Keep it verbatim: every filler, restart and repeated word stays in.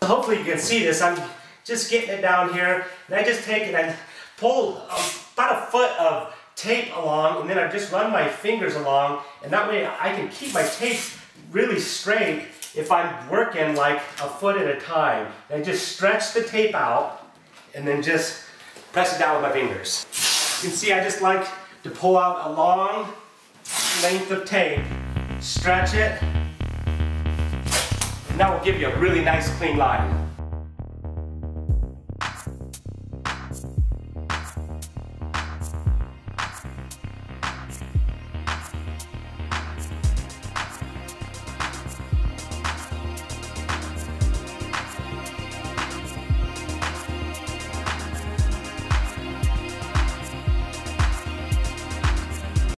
hopefully you can see this. I'm just getting it down here, and I just take it and pull about a foot of tape along, and then I just run my fingers along, and that way I can keep my tape really straight if I'm working like a foot at a time. And I just stretch the tape out and then just press it down with my fingers. You can see I just like to pull out a long length of tape, stretch it, and that will give you a really nice clean line.